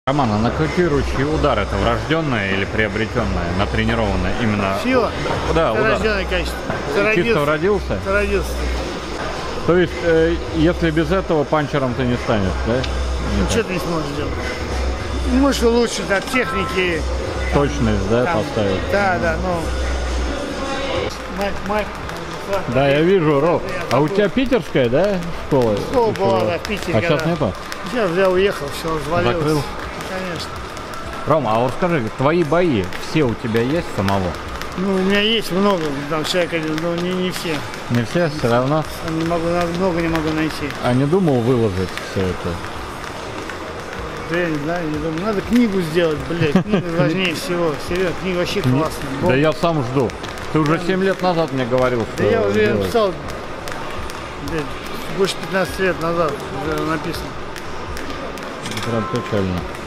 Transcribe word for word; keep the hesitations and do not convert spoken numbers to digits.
Роман, а нокаутирующий удар — это врожденное или приобретенное, натренированное именно? Сила? Да, это удар. Рожденное качество. Ты Чисто родился? родился? Ты родился. То есть, э, если без этого панчером ты не станешь, да? Не Ничего ты не сможешь сделать. Можешь улучшить от техники. Точность, да, Там, поставить? Да, да, ну. Майк, Майк. Да, я вижу, Ром. А у тебя питерская, да, школа? Школа была, да, в Питере. А сейчас нету? Сейчас я уехал, все, развалилось. Закрыл? Конечно. Рома, а вот скажи, твои бои все у тебя есть самого? Ну, у меня есть много, там человек один, но не, не все. Не все, все равно? Не могу, много не могу найти. А не думал выложить все это? Да я не знаю, не думаю. Надо книгу сделать, блядь. Книга важнее всего. Серьезно, книга вообще классная. Да я сам жду. Ты уже семь лет назад мне говорил, что... Да я уже делать. написал, блядь, больше пятнадцати лет назад уже написано. Прям печально.